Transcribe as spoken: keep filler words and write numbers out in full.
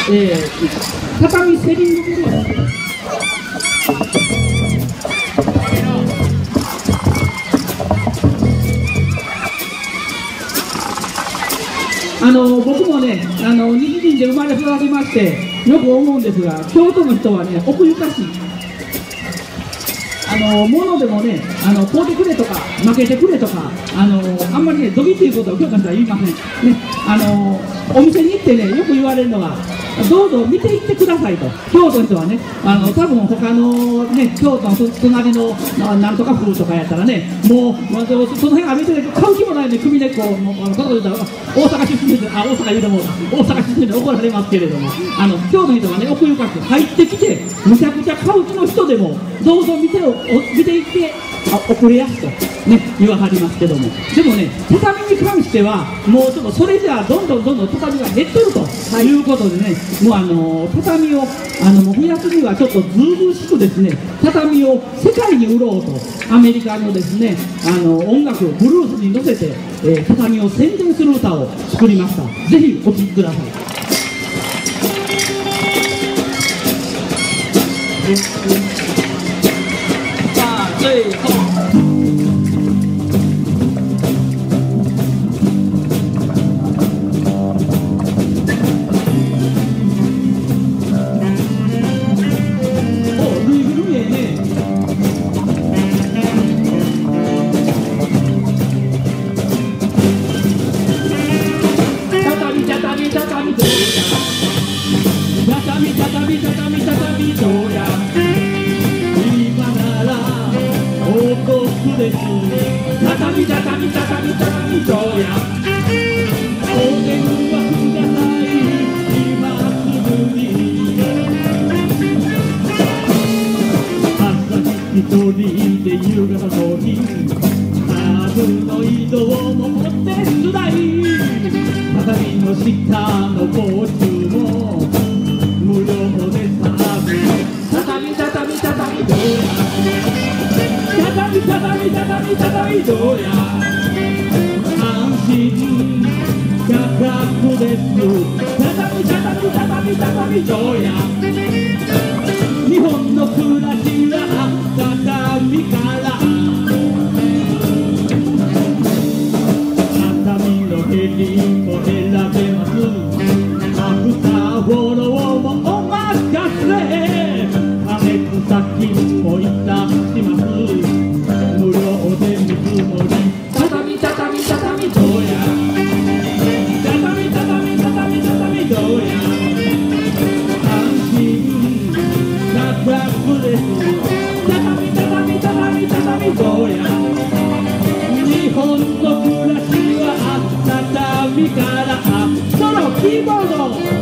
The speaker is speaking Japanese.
えー、畳セリングブルー。あの僕もね、あの西陣で生まれ育ちましてよく思うんですが、京都の人はね、奥ゆかしい。あの物でもね、あの買うてくれとか負けてくれとか、あのあんまりね、どぎっていうことを京都の人は言いませんね。あのお店に行ってね、よく言われるのは、どうぞ見ていってくださいと。京都の人はね、あの多分他のね、京都の隣のなんとか風とかやったらね、もう、まあ、その辺歩いてると買う気もないんで、首根っこもう、あのこのこと言ったら大阪出身で、あ、大阪言うても大阪出身で怒られますけれども、あの京都の人はね、奥ゆかしく入ってきて、むちゃくちゃ買う気の人でも、どうぞ見てを見ていって、あ、遅れやすと、ね、言わはりますけども、でもね、畳に関しては、もうちょっとそれじゃあ、どんどんどんどん畳が減ってるということでね、もうあの畳をあのもう増やすにはちょっとずうずうしくですね、畳を世界に売ろうと、アメリカのですね、あの音楽をブルースに乗せて、えー、畳を宣伝する歌を作りました。ぜひお聴きください。さあ、最後。畳畳畳畳どうやお電話ください今すぐに朝一人で夕方通りハーブの移動もお手伝い畳の下のポーチも無料でサービス畳畳畳どうや畳畳畳畳どうや安心価格です畳畳畳畳どうや日本の暮らしは畳から畳のヘリも選べますアフターフォローもお任せ加熱先もいたします無料で見積もり畳畳畳どうや畳畳畳畳どうや安心価格です畳畳畳畳どうや日本の暮らしは畳からそのキーボード